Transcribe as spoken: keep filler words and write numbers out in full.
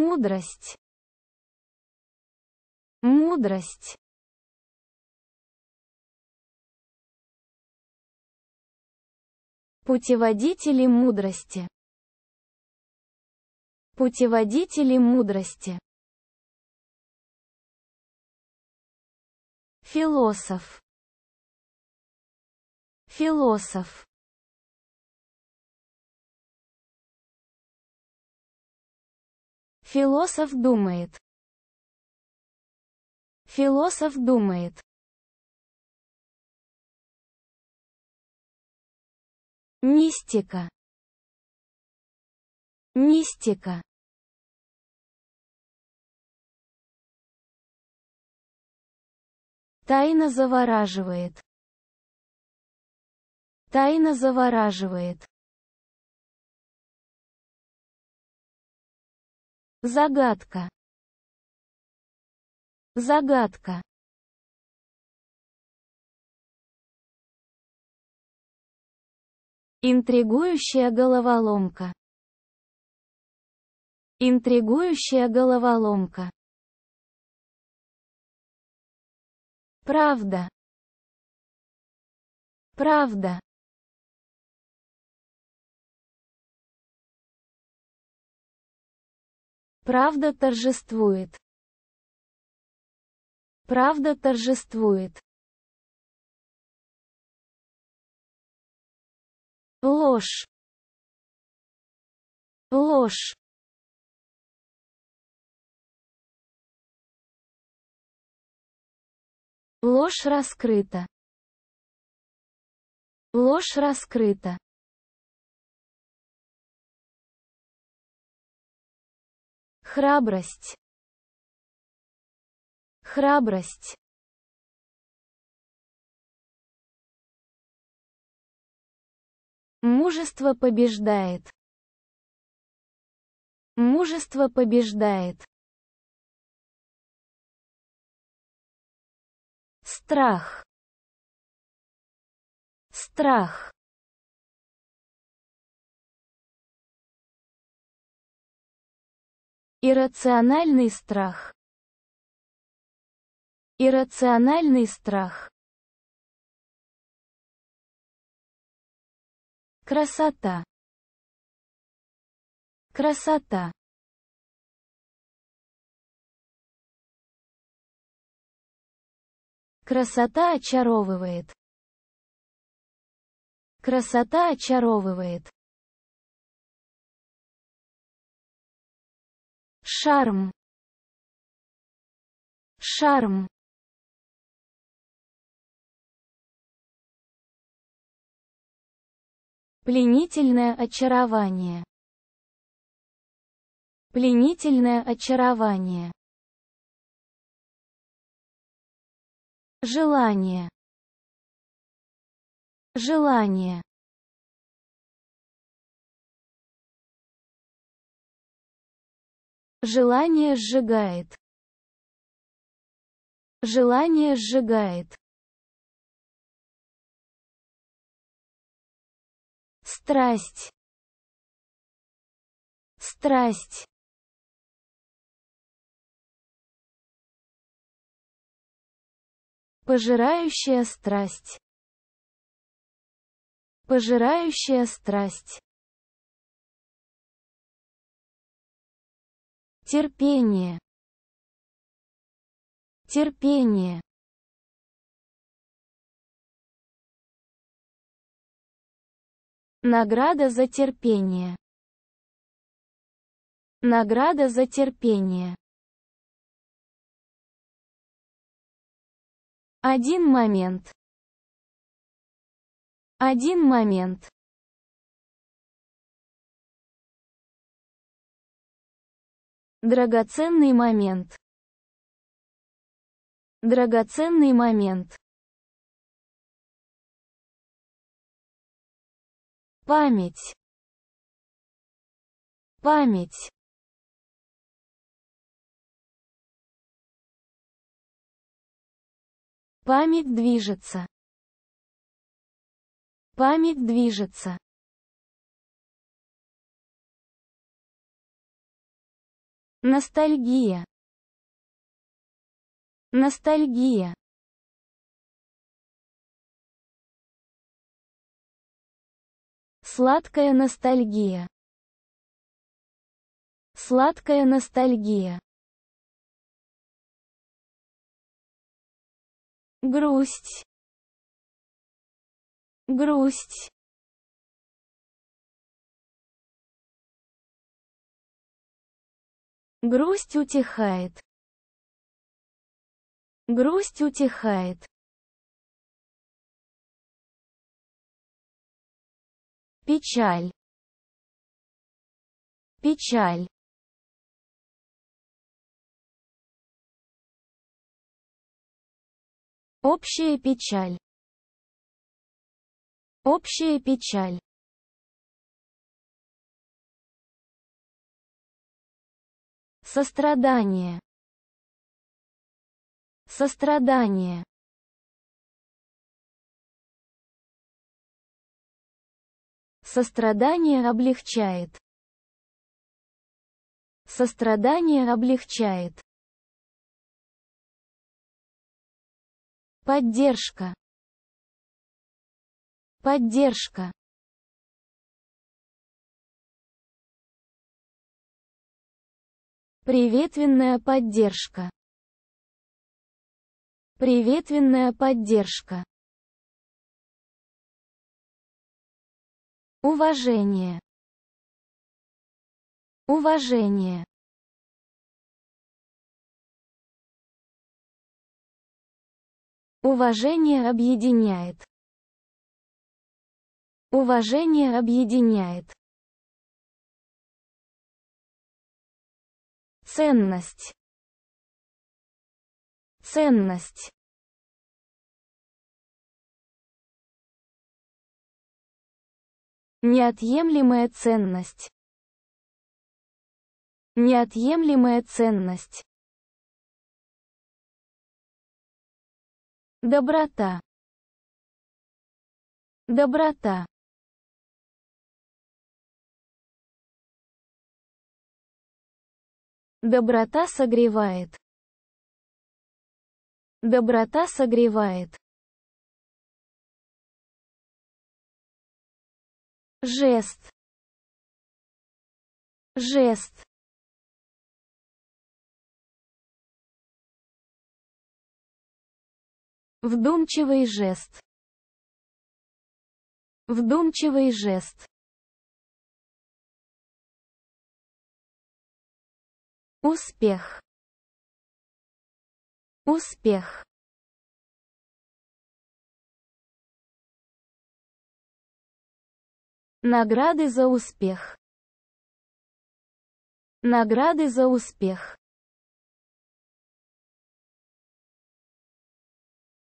Мудрость. Мудрость. Путеводители мудрости. Путеводители мудрости. Философ. Философ. Философ думает. Философ думает. Мистика. Мистика. Тайна завораживает. Тайна завораживает. Загадка. Загадка. Интригующая головоломка. Интригующая головоломка. Правда. Правда. Правда торжествует. Правда торжествует. Ложь. Ложь. Ложь раскрыта. Ложь раскрыта. Храбрость. Храбрость. Мужество побеждает. Мужество побеждает. Страх. Страх. Иррациональный страх. Иррациональный страх. Красота. Красота. Красота очаровывает. Красота очаровывает. Шарм. Шарм. Пленительное очарование. Пленительное очарование. Желание. Желание. Желание сжигает. Желание сжигает. Страсть. Страсть. Пожирающая страсть. Пожирающая страсть. Терпение. Терпение. Награда за терпение. Награда за терпение. Один момент. Один момент. Драгоценный момент. Драгоценный момент. Память. Память. Память движется. Память движется. Ностальгия. Ностальгия. Сладкая ностальгия. Сладкая ностальгия. Грусть. Грусть. Грусть утихает. Грусть утихает. Печаль. Печаль. Общая печаль. Общая печаль. Сострадание. Сострадание. Сострадание облегчает. Сострадание облегчает. Поддержка. Поддержка. Приветственная поддержка. Приветственная поддержка. Уважение. Уважение. Уважение объединяет. Уважение объединяет. Ценность. Ценность. Неотъемлемая ценность. Неотъемлемая ценность. Доброта. Доброта. Доброта согревает. Доброта согревает. Жест. Жест. Вдумчивый жест. Вдумчивый жест. Успех. Успех. Награды за успех. Награды за успех.